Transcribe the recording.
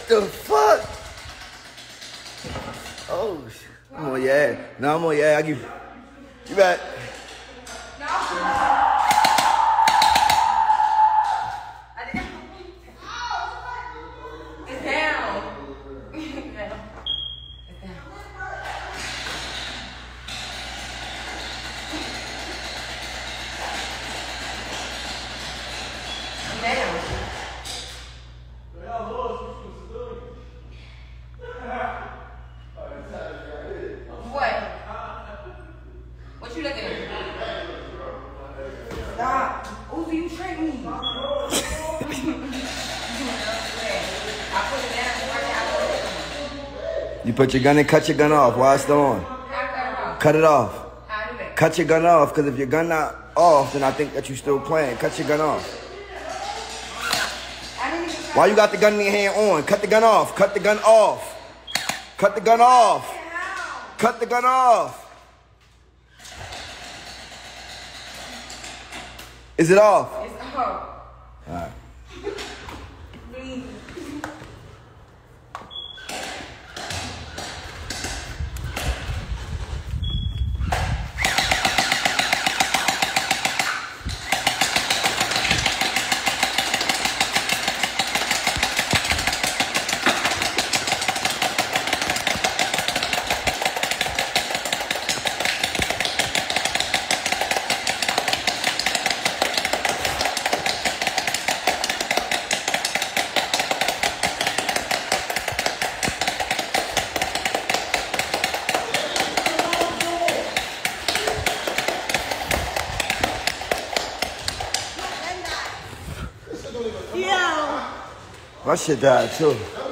the fuck? Oh, shit. I'm on your ass. No, I'm on your ass. I give you back. It's down. What you looking at? Stop. Uzi, you tricked me. I put it down. You put your gun in, cut your gun off while it's still on. Cut it off. Cut your gun off, because if your gun not off, then I think that you still playing. Cut your gun off. Why you got the gun in your hand on? Cut the gun off. Cut the gun off. Cut the gun off. Cut the gun off. Is it off? It's off. All right. My shit died too.